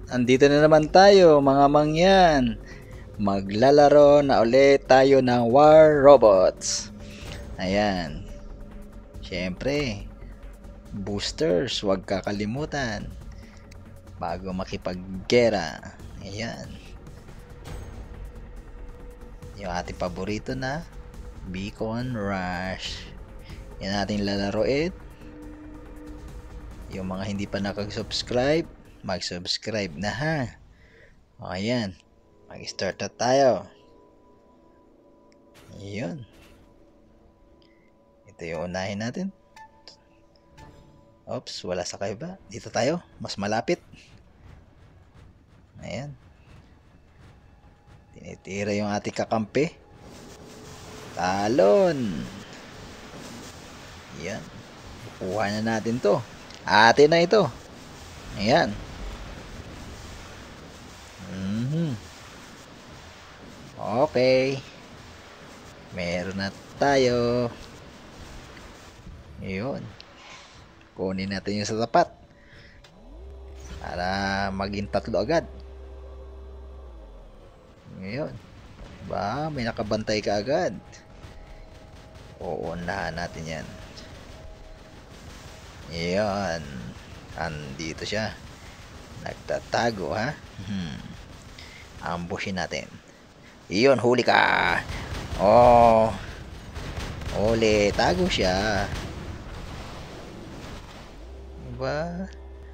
andito na naman tayo mga mangyan. Maglalaro na ulit tayo ng War Robots. Ayan. Siyempre, boosters, huwag kakalimutan. Bago makipaggera. Ayan. Yung ating paborito na Beacon Rush. Yan ating lalaroin. Yung mga hindi pa nakag-subscribe, mag-subscribe na ha. O ayan, mag-start na tayo. Ayun. Ito yung unahin natin. Oops, wala sa kaiba. Dito tayo, mas malapit. Ayan. Tinitira yung ating kakampi. Talon. Ayan. Kukuha na natin to. Atin na ito. Ayan. Okay. Meron na tayo. Ayun. Kunin natin yung sa tapat. Para maging tatlo agad. Ayun. Ba, may nakabantay ka agad. Uunahan natin yan. Ayan. Andito siya. Nagtatago ha. Ambushin natin. Iyon, huli ka. Oh. Huli, tago siya. Diba?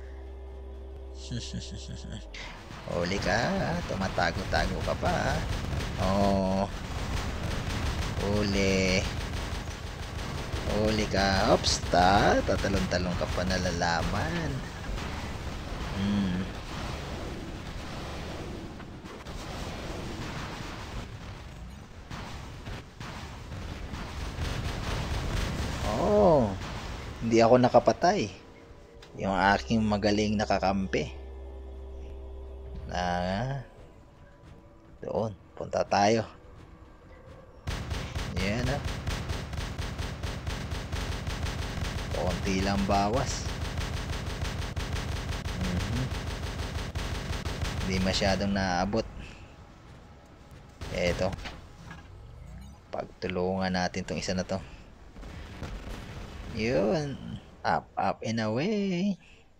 Huli ka. Tumatago-tago ka pa. Oh. Huli. Huli ka. Oops, tatalon-talon ka pa, nalalaman. Oh, hindi ako nakapatay. Yung aking magaling nakakampi. Doon, punta tayo. Yan ah. Konti lang bawas. Hindi masyadong naabot. Eto. Pagtulungan natin tong isa na to. Yun. Up, up and away.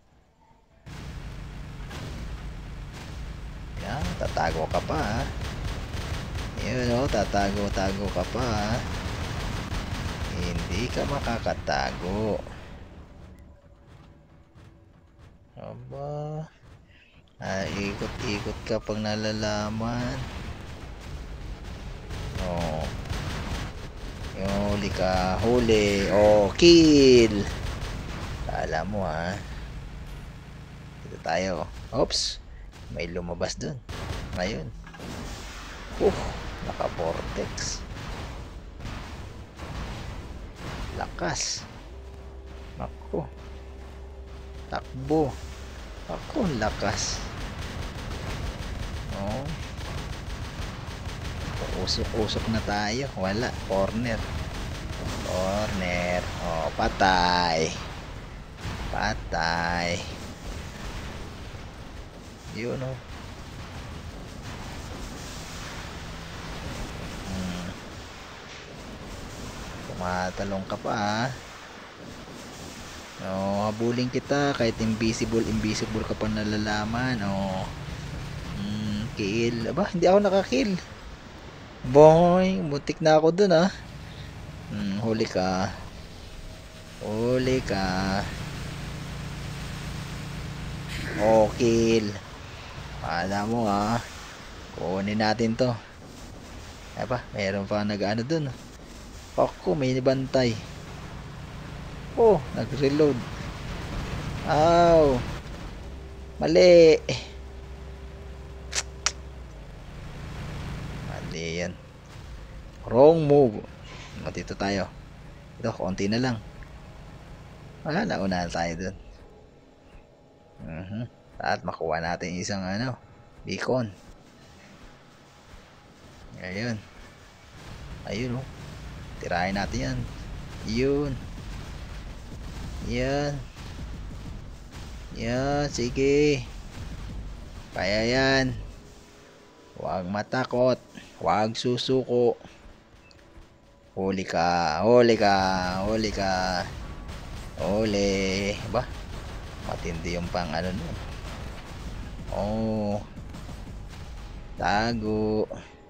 Yan, tatago ka pa. Yun o, tatago-tago ka pa. Hindi ka makakatago. Aba. Ikot-ikot ka pag nalalaman. Oh. Yung huli ka. Huli. Oh, kill. Kala mo ha. Dito tayo. Oops. May lumabas dun. Ngayon. Naka-vortex. Lakas. Naku. Takbo. Ako, lakas. Oh. Usok-usok na tayo. Wala. Corner. Corner. Oh, patay. Patay. Yun oh. Tumatalong ka pa ah. Oh, habulin kita kahit invisible ka pa nalalaman. Oh. Kill. Aba, hindi ako nakakill. Boy, butik na ako dun ah. Huli ka. Huli ka. Oh, kill. Pala mo ah. Kunin natin to. Aba, mayroon pa nag-ano dun. Ako, may bantay. Oh, nag-reload. Ow. Mali. Mali yan. Wrong move. Dito tayo. Ito, konti na lang. Wala, nauna tayo dun. At makuha natin isang beacon. Ayun. Ayun oh. Tirahin natin yan. Yun. Yan. Yan, sige. Kaya yan. Huwag matakot. Huwag susuko. Huli ka. Huli ka. Huli ka. Huli. Ba? Matindi yung pang ano nun. Oh. Tago.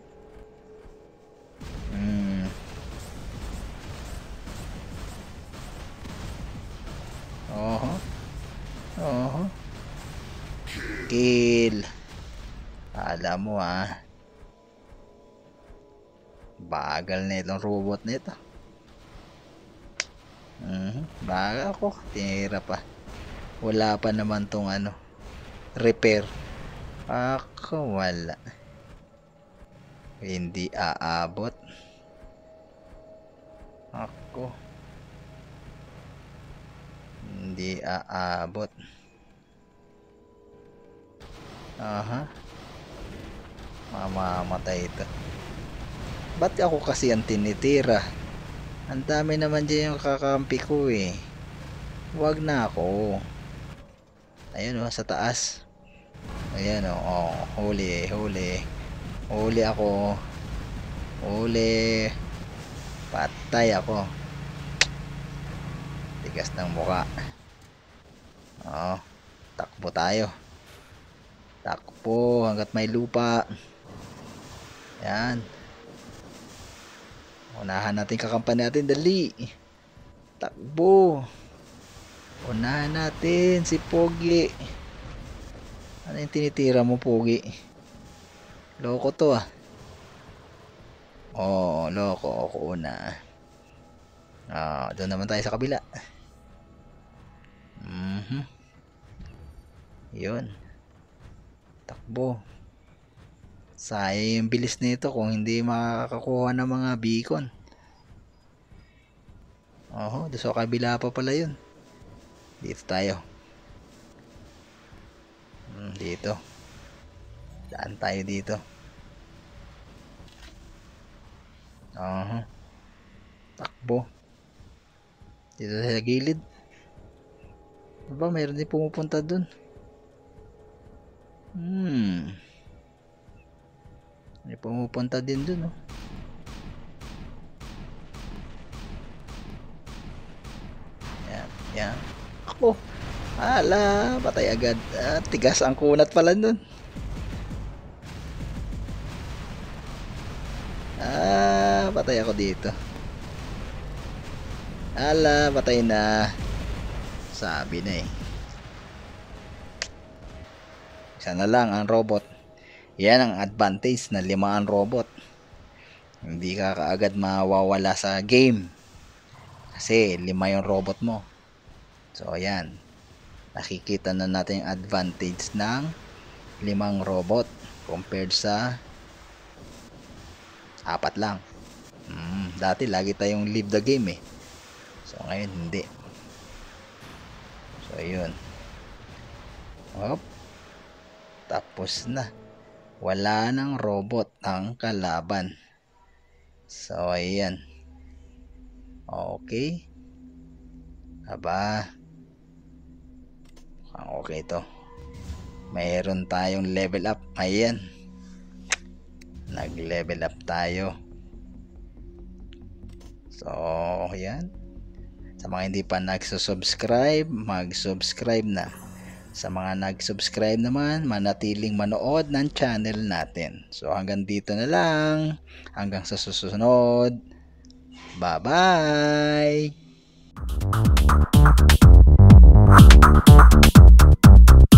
Oho. Oho. Kill. Alam mo bagal na itong robot nito. Bagal ako. Tinira pa. Wala pa naman tong repair. Ako wala. Hindi aabot. Ako. Hindi aabot. Aha. Mamamatay ito. Ba't ako kasi ang tinitira? Ang dami naman dyan yung kakampi ko eh. Huwag na ako. Ayun sa taas. Ayan huli. Huli ako. Huli. Patay ako. Tigas ng muka. Takbo tayo. Takbo hanggat may lupa. Yan. Unahan natin kakampan natin. Dali. Takbo. Unahan natin si Pogi. Ano yung tinitira mo, Pogi? Loko to loko ako una. Doon naman tayo sa kabila. Yun. Takbo. Sayang yung bilis nito kung hindi makakakuha ng mga beacon. Doon sa kabila pa pala yun. Dito tayo. Dito. Daan tayo dito. Takbo. Dito sa gilid. Aba, mayroon din pumupunta dun. May pumupunta din dun Yan. Ako. Ala, patay agad. Tigas ang kunat pala nun. Patay ako dito. Ala, patay na. Sabi na Isa na lang ang robot. Yan ang advantage na 5 ang robot. Hindi ka kaagad mawawala sa game. Kasi 5 yung robot mo. So ayan. Nakikita na natin yung advantage ng 5 robot compared sa 4 lang. Dati lagi tayong leave the game So ngayon hindi. So ayun. Tapos na. Wala nang robot ang kalaban. So ayan. Okay. Aba. Okay to. Mayroon tayong level up. Ayan. Nag-level up tayo. So, ayan. Sa mga hindi pa nagsusubscribe, mag-subscribe na. Sa mga nag-subscribe naman, manatiling manood ng channel natin. So, hanggang dito na lang. Hanggang sa susunod. Bye-bye!